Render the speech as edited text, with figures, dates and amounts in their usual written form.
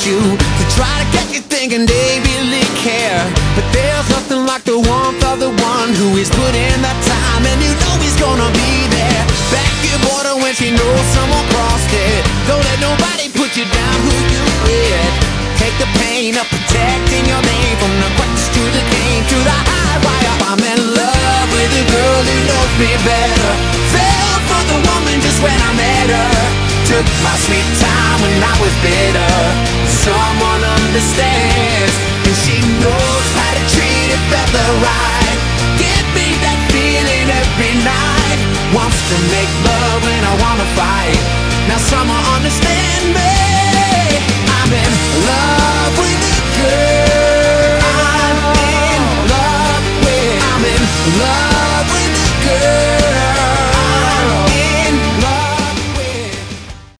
you, to try to get you thinking they really care. But there's nothing like the warmth of the one who is put in that time, and you know he's gonna be there. Back your border when she knows someone crossed it. Don't let nobody put you down who you with. Take the pain of protecting your name, from the crutch to the cane to the high wire. I'm in love with a girl who knows me better. Fell for the woman just when I met her. Took my sweet time when I was bitter. Someone understands, and she knows how to treat a fella right. Give me that feeling every night. Wants to make love when I wanna fight. Now someone understand me. I'm in love with a girl. I'm in love with. I'm in love.